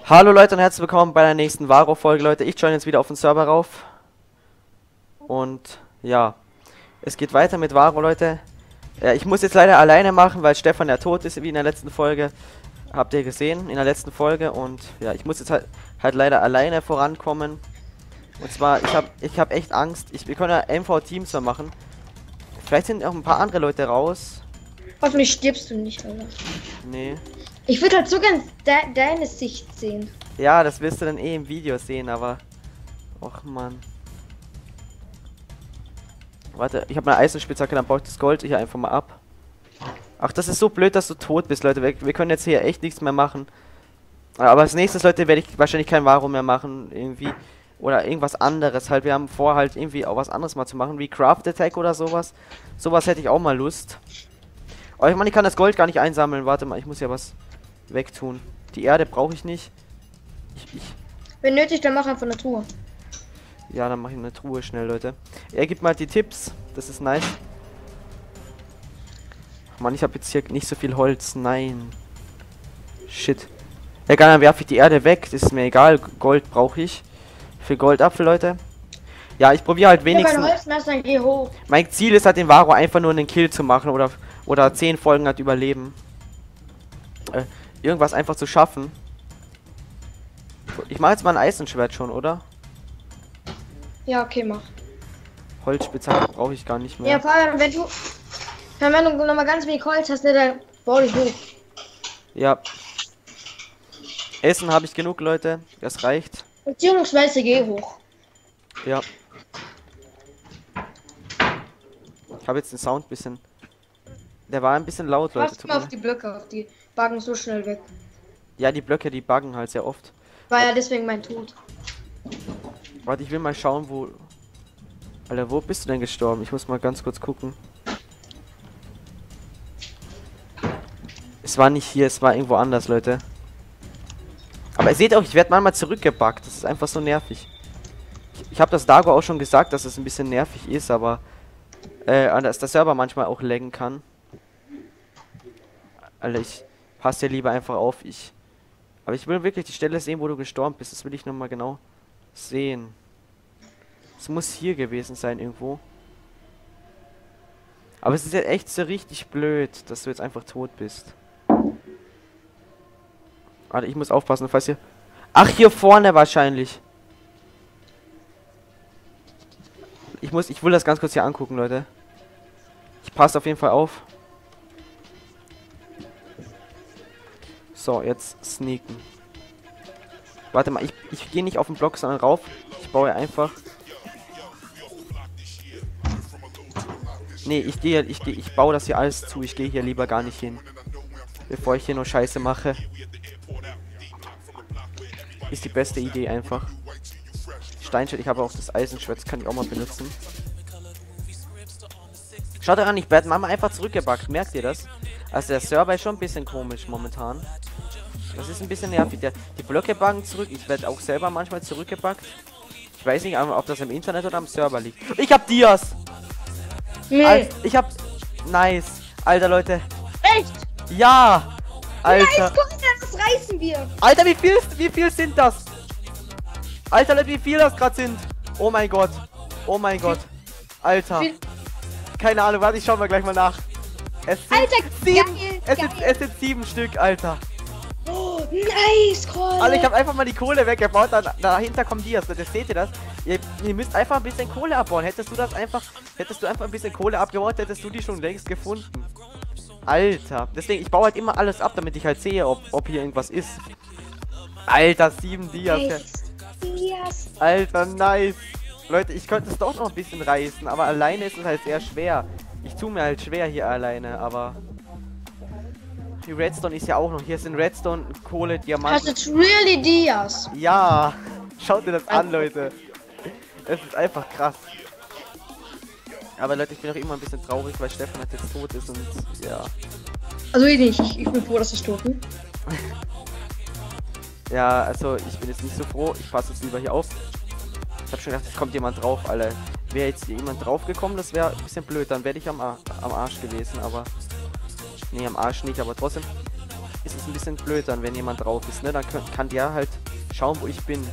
Hallo Leute und herzlich willkommen bei der nächsten Varo-Folge, Leute. Ich join jetzt wieder auf den Server rauf. Und ja, es geht weiter mit Varo, Leute. Ich muss jetzt leider alleine machen, weil Stefan ja tot ist, wie in der letzten Folge. Habt ihr gesehen, in der letzten Folge. Und ja, ich muss jetzt halt leider alleine vorankommen. Und zwar, ich hab echt Angst. Wir können ja MV-Teams machen. Vielleicht sind auch ein paar andere Leute raus. Hoffentlich stirbst du nicht, Alter. Nee. Ich würde halt so gern deine Sicht sehen. Ja, das wirst du dann eh im Video sehen, aber... Och, Mann. Warte, ich habe meine Eisenspitzhacke, dann baue ich das Gold hier einfach mal ab. Ach, das ist so blöd, dass du tot bist, Leute. Wir können jetzt hier echt nichts mehr machen. Aber als nächstes, Leute, werde ich wahrscheinlich kein Varo mehr machen, irgendwie. Oder irgendwas anderes. Halt, wir haben vor, halt irgendwie auch was anderes mal zu machen, wie Craft Attack oder sowas. Sowas hätte ich auch mal Lust. Oh, ich meine, ich kann das Gold gar nicht einsammeln. Warte mal, ich muss ja was wegtun. Die Erde brauche ich nicht. Wenn nötig, dann mach einfach eine Truhe. Ja, dann mache ich eine Truhe schnell, Leute. Er gibt mal die Tipps. Das ist nice. Ach Mann, ich habe jetzt hier nicht so viel Holz. Nein. Shit. Ja, egal, dann werfe ich die Erde weg. Das ist mir egal. Gold brauche ich. Für Goldapfel, Leute. Ja, ich probiere halt wenigstens... Holzmesser, dann geh hoch. Mein Ziel ist halt, den Varo einfach nur einen Kill zu machen. Oder 10 Folgen halt überleben. Irgendwas einfach zu schaffen. Ich mache jetzt mal ein Eisenschwert schon, oder? Ja, okay, mach. Holzspitzhacke brauche ich gar nicht mehr. Ja, vor allem, wenn du noch mal ganz wenig Holz hast, ne, dann bau dich hoch. Ja. Essen habe ich genug, Leute. Das reicht. Beziehungsweise geh hoch. Ja. Ich habe jetzt den Sound ein bisschen... Der war ein bisschen laut, Leute. Pass mal auf die Blöcke, auf die Baggen so schnell weg. Ja, die Blöcke, die buggen halt sehr oft. War ja deswegen mein Tod. Warte, ich will mal schauen, wo... Alter, wo bist du denn gestorben? Ich muss mal ganz kurz gucken. Es war nicht hier, es war irgendwo anders, Leute. Aber ihr seht auch, ich werde manchmal zurückgebuggt. Das ist einfach so nervig. Ich habe das Dago auch schon gesagt, dass es ein bisschen nervig ist, aber... dass der Server manchmal auch laggen kann. Alter, ich passe dir lieber einfach auf. Aber ich will wirklich die Stelle sehen, wo du gestorben bist. Das will ich nochmal genau sehen. Es muss hier gewesen sein irgendwo. Aber es ist ja echt so richtig blöd, dass du jetzt einfach tot bist. Warte, ich muss aufpassen, falls hier... Ach, hier vorne wahrscheinlich. Ich will das ganz kurz hier angucken, Leute. Ich passe auf jeden Fall auf. So, jetzt sneaken. Warte mal, ich gehe nicht auf den Block, sondern rauf. Ich baue einfach. Nee, ich baue das hier alles zu. Ich gehe hier lieber gar nicht hin. Bevor ich hier nur Scheiße mache. Ist die beste Idee einfach. Steinschwert, ich habe auch das Eisenschwert, das kann ich auch mal benutzen. Schaut daran, ich werde Mama einfach zurückgebackt, merkt ihr das? Also der Server ist schon ein bisschen komisch momentan. Das ist ein bisschen nervig. Die Blöcke buggen zurück, ich werde auch selber manchmal zurückgebackt. Ich weiß nicht, ob das im Internet oder am Server liegt. Ich hab Dias! Nee. Ich hab... Nice. Alter, Leute. Echt? Ja! Alter. Nice, guck mal, das reißen wir. Alter, wie viel sind das? Alter, Leute, wie viel das gerade sind. Oh mein Gott. Oh mein Gott. Alter. Keine Ahnung, warte, ich schau mal gleich mal nach. Es sind Alter, 7. geil, Es sind 7 Stück, Alter. Oh, nice, Kohle. Alter, ich habe einfach mal die Kohle weggebaut, dahinter kommen die. Das seht ihr das? Ihr müsst einfach ein bisschen Kohle abbauen. Hättest du einfach ein bisschen Kohle abgebaut, hättest du die schon längst gefunden. Alter. Deswegen, ich baue halt immer alles ab, damit ich halt sehe, ob hier irgendwas ist. Alter, 7 Dias. Dias. Alter, nice. Leute, ich könnte es doch noch ein bisschen reißen, aber alleine ist es halt sehr schwer. Ich tue mir halt schwer hier alleine, aber... Die Redstone ist ja auch noch. Hier sind Redstone, Kohle, Diamanten. Hast du really Dias? Ja. Schaut dir das an, Leute. Es ist einfach krass. Aber Leute, ich bin auch immer ein bisschen traurig, weil Stefan halt jetzt tot ist und ja. Also ich nicht. Ich bin froh, dass es tot ist. Ja, also ich bin jetzt nicht so froh. Ich passe jetzt lieber hier auf. Ich habe schon gedacht, es kommt jemand drauf, Alter. Wäre jetzt jemand drauf gekommen, das wäre ein bisschen blöd. Dann wäre ich am Arsch gewesen, aber... Nee, am Arsch nicht, aber trotzdem. ist es ein bisschen blöd dann, wenn jemand drauf ist, ne? Dann kann der halt schauen, wo ich bin.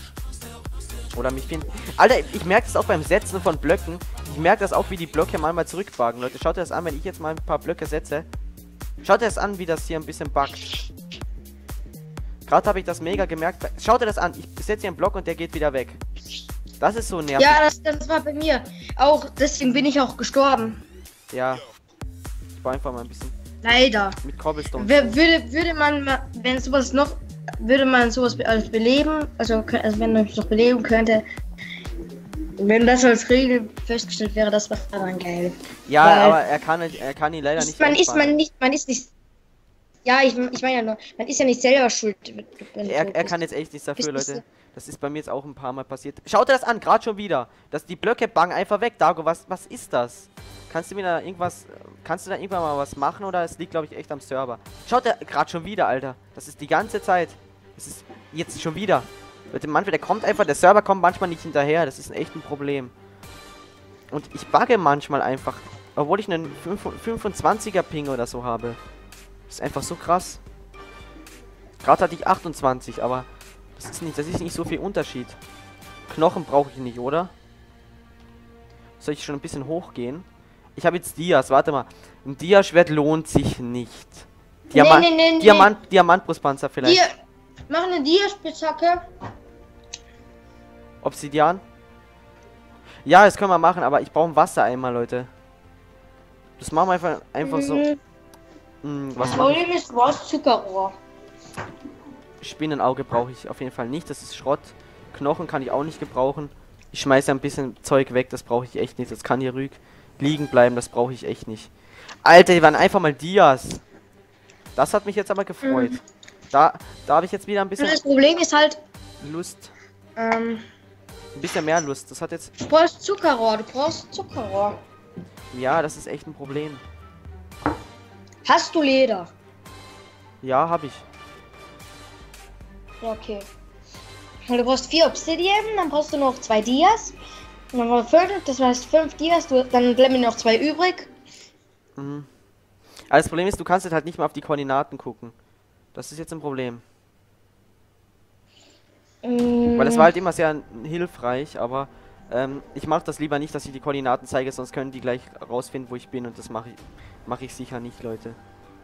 Oder mich finden. Alter, ich merke das auch beim Setzen von Blöcken. Ich merke das auch, wie die Blöcke manchmal zurückbuggen. Leute, schaut euch das an, wenn ich jetzt mal ein paar Blöcke setze. Schaut euch das an, wie das hier ein bisschen buggt. Gerade habe ich das mega gemerkt. Schaut euch das an. Ich setze hier einen Block und der geht wieder weg. Das ist so nervig. Ja, das war bei mir. Auch deswegen bin ich auch gestorben. Ja. Ich war einfach mal ein bisschen Leider. mit Cobblestone. Würde man, wenn sowas noch, würde man sowas als beleben, also wenn man es noch beleben könnte, wenn das als Regel festgestellt wäre, das wäre dann geil. Ja, weil aber er kann ihn leider nicht. man ist nicht. Ja, ich meine ja nur, man ist ja nicht selber schuld. Er kann jetzt echt nichts dafür, Leute. Das ist bei mir jetzt auch ein paar Mal passiert. Schaut dir das an, gerade schon wieder. Dass die Blöcke buggen einfach weg. Dago, was ist das? Kannst du da irgendwann mal was machen oder es liegt, glaube ich, echt am Server? Schaut der gerade schon wieder, Alter. Das ist die ganze Zeit. Das ist jetzt schon wieder. Leute, manchmal, der kommt einfach, der Server kommt manchmal nicht hinterher. Das ist echt ein Problem. Und ich bugge manchmal einfach, obwohl ich einen 25er Ping oder so habe. Das ist einfach so krass. Gerade hatte ich 28, aber das ist nicht so viel Unterschied. Knochen brauche ich nicht, oder? Soll ich schon ein bisschen hochgehen? Ich habe jetzt Dias, warte mal. Ein Diaschwert lohnt sich nicht. Diamantbrustpanzer vielleicht. Hier, mach eine Diaspitzhacke. Obsidian? Ja, das können wir machen, aber ich brauche ein Wassereimer, Leute. Das machen wir einfach so. Was Problem ist, du brauchst Zuckerrohr. Spinnenauge brauche ich auf jeden Fall nicht. Das ist Schrott. Knochen kann ich auch nicht gebrauchen. Ich schmeiße ein bisschen Zeug weg. Das brauche ich echt nicht. Das kann hier ruhig liegen bleiben. Das brauche ich echt nicht. Alter, die waren einfach mal Dias. Das hat mich jetzt aber gefreut. Da habe ich jetzt wieder ein bisschen... Das Problem ist halt... Lust. Ein bisschen mehr Lust. Das hat jetzt... Du brauchst Zuckerrohr. Ja, das ist echt ein Problem. Hast du Leder? Ja, habe ich. Ja, okay. Und du brauchst 4 Obsidian, dann brauchst du noch 2 Dias. Und dann brauchst du 5, das heißt 5 Dias, dann bleiben mir noch 2 übrig. Mhm. Aber das Problem ist, du kannst halt nicht mal auf die Koordinaten gucken. Das ist jetzt ein Problem. Weil das war halt immer sehr hilfreich, aber ich mache das lieber nicht, dass ich die Koordinaten zeige, sonst können die gleich rausfinden, wo ich bin, und das mache ich sicher nicht, Leute.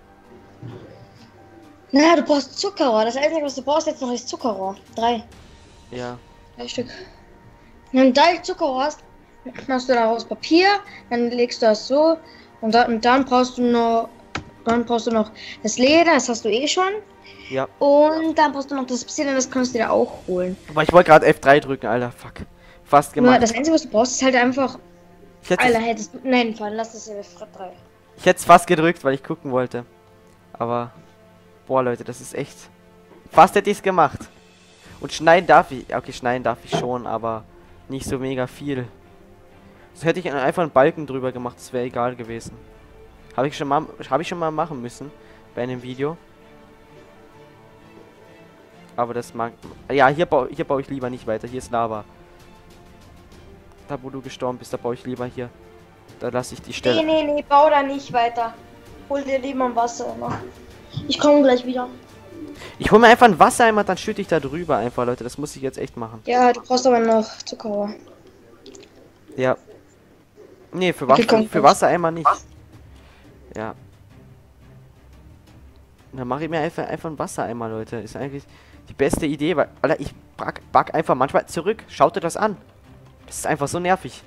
Na, du brauchst Zuckerrohr. Das Einzige, was du brauchst jetzt noch, ist Zuckerrohr. 3. Ja. 3 Stück. Wenn du 3 Zuckerrohr hast, machst du daraus Papier, dann legst du das so und dann brauchst du noch das Leder, das hast du eh schon. Ja. Und dann brauchst du noch das bisschen, das kannst du dir auch holen. Aber ich wollte gerade F3 drücken, Alter, fuck. Fast gemacht. Nur das Einzige, was du brauchst, ist halt einfach... Alter, hättest du... Nein, lass das F3. Ich hätte es fast gedrückt, weil ich gucken wollte. Aber... Boah, Leute, das ist echt... Fast hätte ich es gemacht. Und schneiden darf ich... Okay, schneiden darf ich schon, aber... Nicht so mega viel. So hätte ich einfach einen Balken drüber gemacht, das wäre egal gewesen. Habe ich schon mal machen müssen. Bei einem Video. Aber das mag... Ja, hier baue ich lieber nicht weiter. Hier ist Lava. Da, wo du gestorben bist, da baue ich lieber hier. Da lasse ich die Stelle. Nee, bau da nicht weiter. Hol dir lieber ein Wasser noch. Ich komme gleich wieder. Ich hole mir einfach ein Wassereimer, dann schütte ich da drüber einfach, Leute. Das muss ich jetzt echt machen. Ja, du brauchst aber noch Zuckerrohr. Ja. Nee, für Okay, für Wassereimer nicht. Ja. Dann mache ich mir einfach einen Wassereimer, Leute. Ist eigentlich die beste Idee, weil... Alter, ich bug einfach manchmal zurück. Schaut dir das an. Das ist einfach so nervig.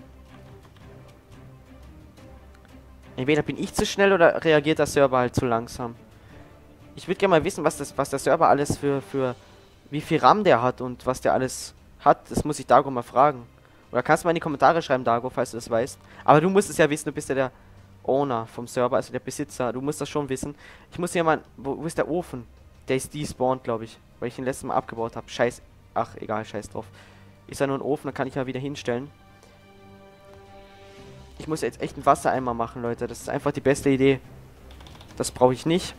Entweder bin ich zu schnell oder reagiert der Server halt zu langsam. Ich würde gerne mal wissen, was der Server alles für wie viel RAM der hat und was der alles hat. Das muss ich Dago mal fragen. Oder kannst du mal in die Kommentare schreiben, Dago, falls du das weißt. Aber du musst es ja wissen, du bist ja der Owner vom Server, also der Besitzer. Du musst das schon wissen. Ich muss hier mal... Wo ist der Ofen? Der ist despawned, glaube ich. Weil ich den letzten Mal abgebaut habe. Scheiß... Ach, egal, scheiß drauf. Ist ja nur ein Ofen, dann kann ich ja wieder hinstellen. Ich muss jetzt echt einen Wassereimer machen, Leute. Das ist einfach die beste Idee. Das brauche ich nicht.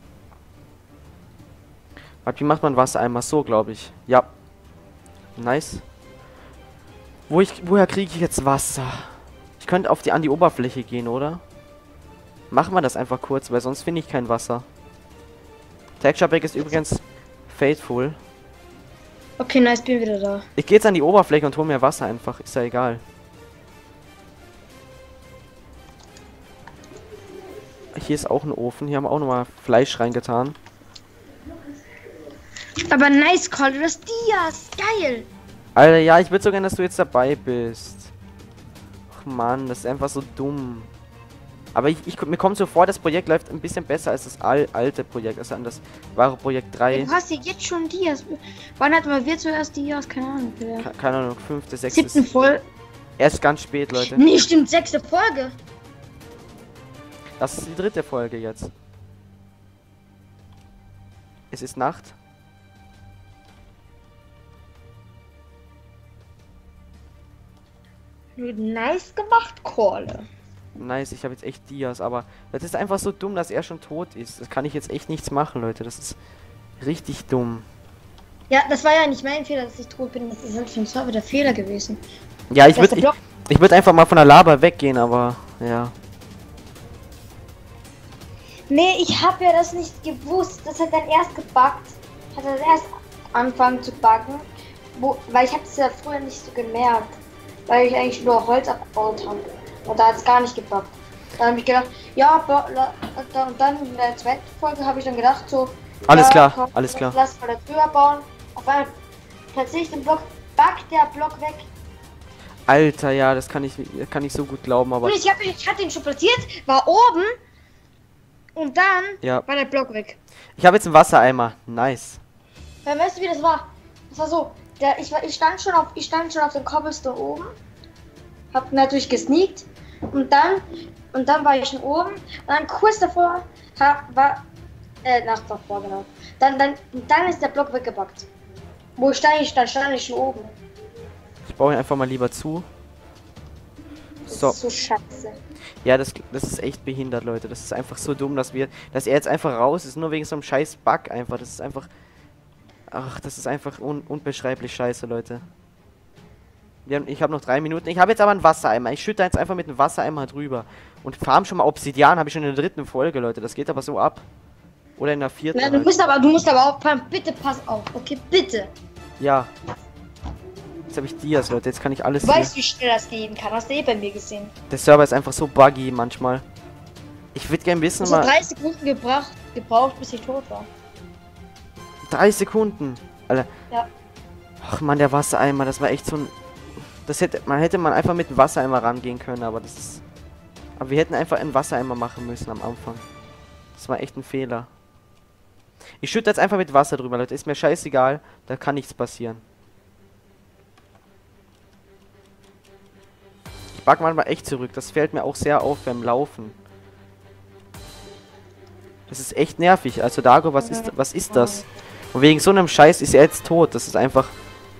Wie macht man Wassereimer? So, glaube ich. Ja. Nice. Woher kriege ich jetzt Wasser? Ich könnte an die Oberfläche gehen, oder? Machen wir das einfach kurz, weil sonst finde ich kein Wasser. Texture Pack ist übrigens faithful. Okay, nice, bin wieder da. Ich gehe jetzt an die Oberfläche und hole mir Wasser einfach. Ist ja egal. Hier ist auch ein Ofen. Hier haben wir auch nochmal Fleisch reingetan. Aber nice, Call, du hast Dias. Geil. Alter, ja, ich würde so gerne, dass du jetzt dabei bist. Ach Mann, das ist einfach so dumm. Aber mir kommt so vor, das Projekt läuft ein bisschen besser als das alte Projekt, also an das wahre Projekt 3. Du hast hier jetzt schon Dias. Wann hatten wir zuerst Dias? Keine Ahnung. Keine Ahnung, 5., 6. 7. Folge. Erst ganz spät, Leute. Nee, stimmt, 6. Folge. Das ist die 3. Folge jetzt. Es ist Nacht. Nice gemacht, Call. Nice, ich habe jetzt echt Dias, aber das ist einfach so dumm, dass er schon tot ist. Das kann ich jetzt echt nichts machen, Leute. Das ist richtig dumm. Ja, das war ja nicht mein Fehler, dass ich tot bin. Das ist halt für den Server der Fehler gewesen. Ja, ich würde einfach mal von der Lava weggehen, aber ja. Nee, ich habe ja das nicht gewusst. Das hat dann erst gebuggt. Hat er erst angefangen zu buggen. Weil ich habe es ja früher nicht so gemerkt. Weil ich eigentlich nur Holz abgebaut habe. Und da hat es gar nicht gebuggt. Dann habe ich gedacht, ja, und dann in der zweiten Folge habe ich dann gedacht so... Alles ja, klar, komm, alles klar. Lass mal da drüber bauen. Auf einmal plötzlich den Block, buggt der Block weg. Alter, ja, das kann ich so gut glauben, aber... Und ich hatte ihn schon platziert, war oben. Und dann ja. war der Block weg. Ich habe jetzt einen Wassereimer. Nice. Weil weißt du, wie das war? Das war so, ich stand schon auf dem Cobblestone oben. Hab natürlich gesneakt. Und dann war ich schon oben. Und dann kurz davor davor, genau. Dann ist der Block weggebackt. Wo ich stand ich schon oben. Ich baue ihn einfach mal lieber zu. Das So. ist so scheiße. Ja, das ist echt behindert, Leute. Das ist einfach so dumm, dass er jetzt einfach raus ist, nur wegen so einem scheiß Bug einfach. Das ist einfach... Ach, das ist einfach unbeschreiblich scheiße, Leute. Ich habe noch 3 Minuten. Ich habe jetzt aber einen Wassereimer. Ich schütte jetzt einfach mit einem Wassereimer drüber. Und farm schon mal Obsidian, habe ich schon in der 3. Folge, Leute. Das geht aber so ab. Oder in der 4. Na, du musst aber aufpassen. Bitte pass auf. Okay, bitte. Ja. Jetzt habe ich Dias, Leute. Jetzt kann ich alles Du weißt, wie schnell das gehen kann. Hast du eh bei mir gesehen. Der Server ist einfach so buggy manchmal. Ich würde gerne wissen, Ich habe 3 Sekunden gebraucht, bis ich tot war. 3 Sekunden. Alter. Ja. Ach man, der Wassereimer, das war echt so ein... Man hätte einfach mit dem Wassereimer rangehen können, aber das ist... Aber wir hätten einfach einen Wassereimer machen müssen am Anfang. Das war echt ein Fehler. Ich schütte jetzt einfach mit Wasser drüber, Leute. Ist mir scheißegal, da kann nichts passieren. Ich bug manchmal echt zurück, das fällt mir auch sehr auf beim Laufen. Das ist echt nervig. Also Dago, was ist das? Und wegen so einem Scheiß ist er jetzt tot. Das ist einfach...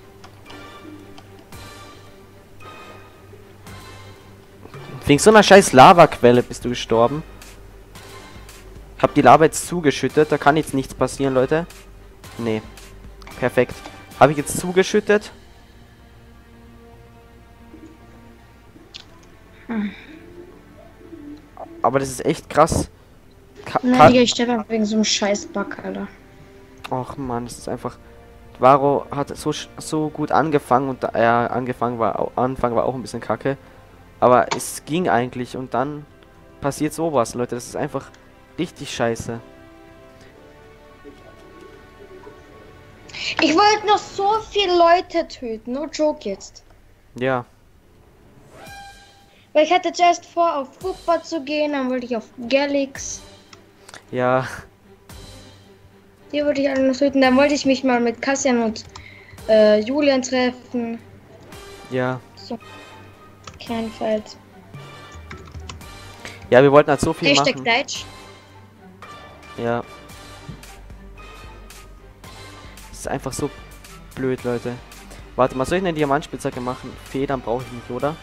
Wegen so einer scheiß Lavaquelle bist du gestorben. Ich hab die Lava jetzt zugeschüttet. Da kann jetzt nichts passieren, Leute. Nee. Perfekt. Habe ich jetzt zugeschüttet. Aber das ist echt krass. Nein, Digga, ich sterbe wegen so einem scheiß Bug, Alter. Ach man, das ist einfach... Varo hat so gut angefangen und Anfang war auch ein bisschen kacke. Aber es ging eigentlich und dann passiert sowas, Leute. Das ist einfach richtig scheiße. Ich wollte noch so viele Leute töten, no joke jetzt. Ja. Weil ich hatte zuerst vor, auf Fußball zu gehen, dann wollte ich auf Galax. Ja. Die wollte ich alle noch töten. Dann wollte ich mich mal mit Kassian und Julian treffen. Ja. So. Kleinfeld. Ja, wir wollten halt so viel Hashtag machen. Deutsch. Ja. Das ist einfach so blöd, Leute. Warte mal, soll ich eine Diamantspitzhacke machen? Federn brauche ich nicht, oder?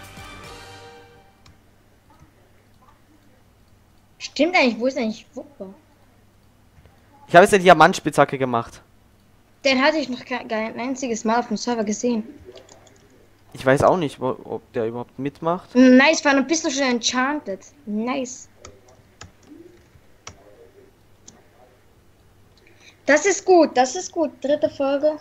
Stimmt eigentlich, wo ist eigentlich Wupper? Ich habe jetzt eine Diamantspitzhacke gemacht. Den hatte ich noch kein einziges Mal auf dem Server gesehen. Ich weiß auch nicht, ob der überhaupt mitmacht. Nice, war ein bisschen schon enchanted. Nice. Das ist gut, das ist gut. Dritte Folge.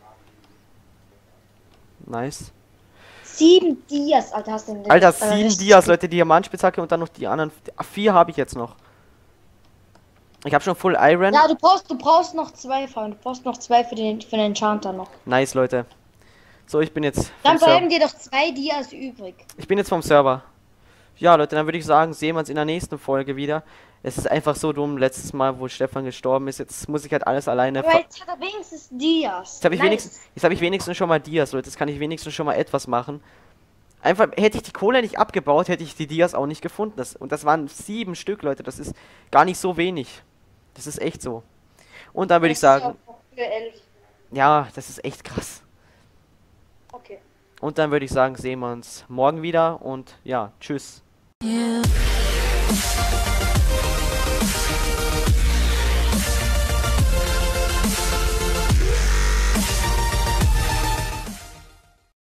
Nice. 7 Dias, Alter, hast du denn Alter, das? 7 Dias, Leute, Diamantspitzhacke und dann noch die anderen. 4 habe ich jetzt noch. Ich habe schon Full Iron. Ja, du brauchst noch 2, Freunde. Du brauchst noch 2 für den Enchanter noch. Nice, Leute. So, ich bin jetzt Dann vom Server. bleiben dir doch 2 Dias übrig. Ich bin jetzt vom Server. Ja, Leute, dann würde ich sagen, sehen wir uns in der nächsten Folge wieder. Es ist einfach so dumm, letztes Mal, wo Stefan gestorben ist. Jetzt muss ich halt alles alleine. Aber jetzt hat er wenigstens Dias. Jetzt habe ich wenigstens schon mal Dias, Leute. Jetzt kann ich wenigstens schon mal etwas machen. Einfach, hätte ich die Kohle nicht abgebaut, hätte ich die Dias auch nicht gefunden. Und das waren 7 Stück, Leute. Das ist gar nicht so wenig. Das ist echt so. Und dann würde ich sagen, Für 11. ja, das ist echt krass. Okay. Und dann würde ich sagen, sehen wir uns morgen wieder und ja, tschüss. Yeah.